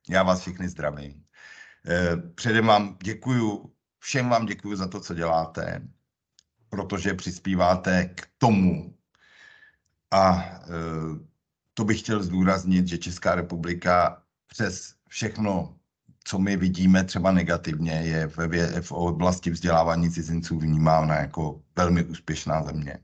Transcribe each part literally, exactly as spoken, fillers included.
Já vás všechny zdravím. Předem vám děkuju, všem vám děkuju za to, co děláte, protože přispíváte k tomu. A to bych chtěl zdůraznit, že Česká republika přes všechno, co my vidíme třeba negativně, je ve, v oblasti vzdělávání cizinců vnímána jako velmi úspěšná země.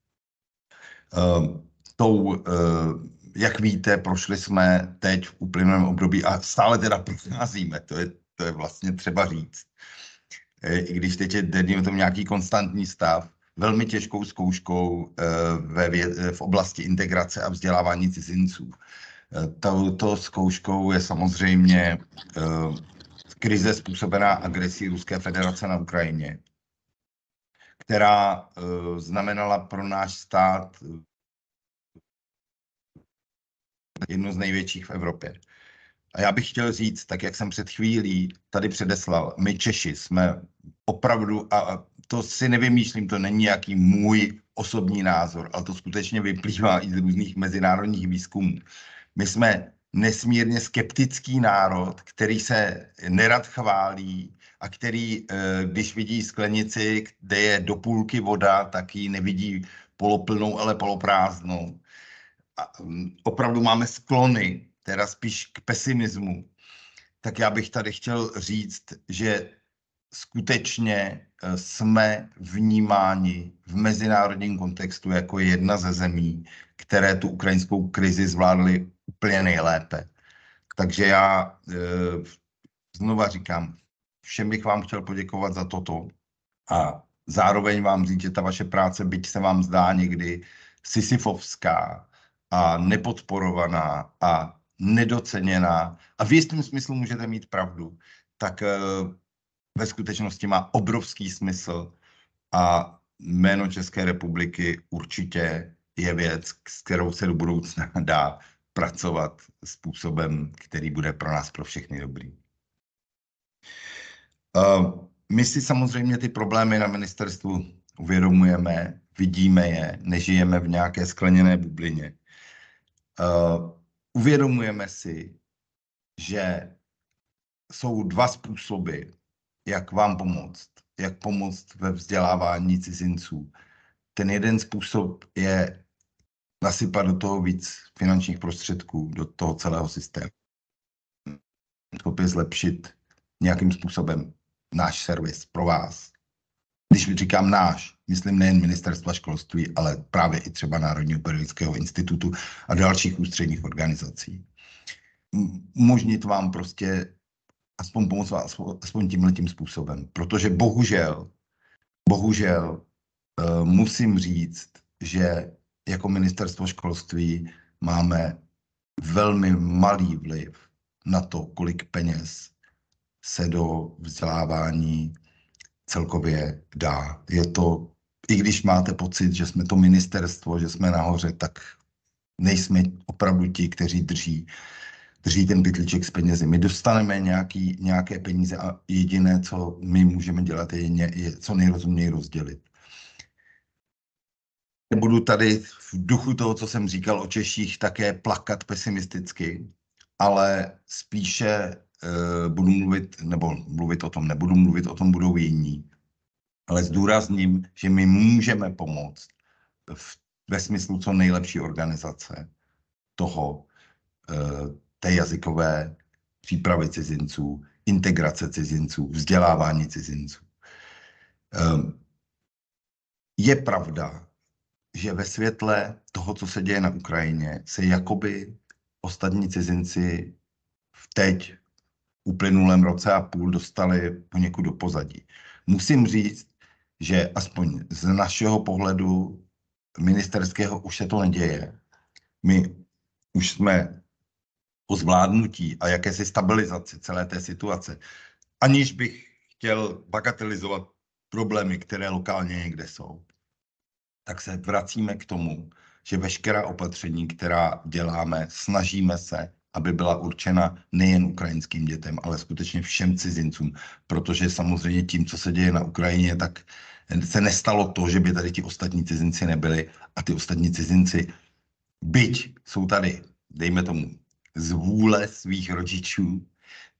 Tou, jak víte, prošli jsme teď v uplynulém období a stále teda procházíme, to je, to je vlastně třeba říct. I když teď je denně tom nějaký konstantní stav, velmi těžkou zkouškou ve, v oblasti integrace a vzdělávání cizinců. Touto zkouškou je samozřejmě krize způsobená agresí Ruské federace na Ukrajině, která znamenala pro náš stát jednu z největších v Evropě. A já bych chtěl říct, tak jak jsem před chvílí tady předeslal, my Češi jsme opravdu, a to si nevymýšlím, to není nějaký můj osobní názor, ale to skutečně vyplývá i z různých mezinárodních výzkumů. My jsme nesmírně skeptický národ, který se nerad chválí a který, když vidí sklenici, kde je do půlky voda, tak ji nevidí poloplnou, ale poloprázdnou. A opravdu máme sklony, teda spíš k pesimismu. Tak já bych tady chtěl říct, že skutečně jsme vnímáni v mezinárodním kontextu jako jedna ze zemí, které tu ukrajinskou krizi zvládly úplně nejlépe. Takže já e, znova říkám, všem bych vám chtěl poděkovat za toto a zároveň vám říct, že ta vaše práce, byť se vám zdá někdy sisyfovská a nepodporovaná a nedoceněná, a v jistém smyslu můžete mít pravdu, tak e, ve skutečnosti má obrovský smysl a jméno České republiky určitě je věc, s kterou se do budoucna dá pracovat způsobem, který bude pro nás, pro všechny dobrý. My si samozřejmě ty problémy na ministerstvu uvědomujeme, vidíme je, nežijeme v nějaké skleněné bublině. Uvědomujeme si, že jsou dva způsoby, jak vám pomoct, jak pomoct ve vzdělávání cizinců. Ten jeden způsob je nasypat do toho víc finančních prostředků, do toho celého systému. Schopně zlepšit nějakým způsobem náš servis pro vás. Když říkám náš, myslím nejen ministerstva školství, ale právě i třeba Národního pedagogického institutu a dalších ústředních organizací. Umožnit vám prostě aspoň pomoct vás, aspoň tímhletím způsobem. Protože bohužel, bohužel uh, musím říct, že jako ministerstvo školství máme velmi malý vliv na to, kolik peněz se do vzdělávání celkově dá. Je to, i když máte pocit, že jsme to ministerstvo, že jsme nahoře, tak nejsme opravdu ti, kteří drží drží ten pytlíček s penězi. My dostaneme nějaký, nějaké peníze a jediné, co my můžeme dělat, je, je co nejrozuměji rozdělit. Budu tady v duchu toho, co jsem říkal o Češích, také plakat pesimisticky, ale spíše uh, budu mluvit, nebo mluvit o tom, nebudu mluvit, o tom budou jiní. Ale zdůrazním, že my můžeme pomoct v, ve smyslu co nejlepší organizace toho, uh, té jazykové přípravy cizinců, integrace cizinců, vzdělávání cizinců. Je pravda, že ve světle toho, co se děje na Ukrajině, se jakoby ostatní cizinci v teď uplynulém roce a půl dostali poněkud do pozadí. Musím říct, že aspoň z našeho pohledu ministerského už se to neděje. My už jsme o zvládnutí a jakési stabilizaci celé té situace, aniž bych chtěl bagatelizovat problémy, které lokálně někde jsou, tak se vracíme k tomu, že veškerá opatření, která děláme, snažíme se, aby byla určena nejen ukrajinským dětem, ale skutečně všem cizincům, protože samozřejmě tím, co se děje na Ukrajině, tak se nestalo to, že by tady ti ostatní cizinci nebyli a ty ostatní cizinci, byť jsou tady, dejme tomu, z vůle svých rodičů,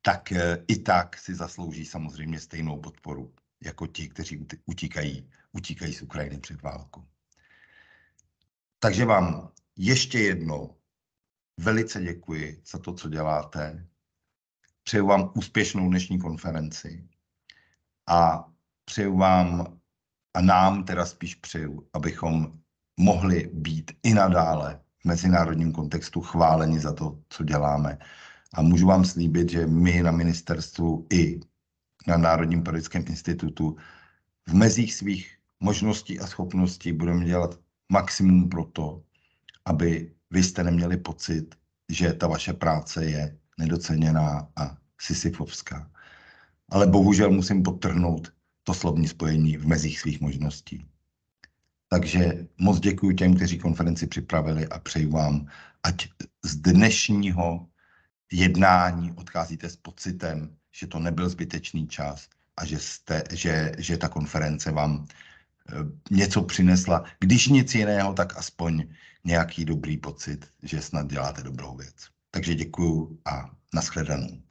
tak i tak si zaslouží samozřejmě stejnou podporu jako ti, kteří utíkají, utíkají z Ukrajiny před válkou. Takže vám ještě jednou velice děkuji za to, co děláte. Přeju vám úspěšnou dnešní konferenci a přeju vám, a nám teda spíš přeju, abychom mohli být i nadále v mezinárodním kontextu chváleni za to, co děláme. A můžu vám slíbit, že my na ministerstvu i na Národním periodickém institutu v mezích svých možností a schopností budeme dělat maximum pro to, aby vy jste neměli pocit, že ta vaše práce je nedoceněná a sisyfovská. Ale bohužel musím podtrhnout to slovní spojení v mezích svých možností. Takže moc děkuji těm, kteří konferenci připravili a přeju vám, ať z dnešního jednání odcházíte s pocitem, že to nebyl zbytečný čas a že, jste, že, že ta konference vám něco přinesla. Když nic jiného, tak aspoň nějaký dobrý pocit, že snad děláte dobrou věc. Takže děkuju a nashledanou.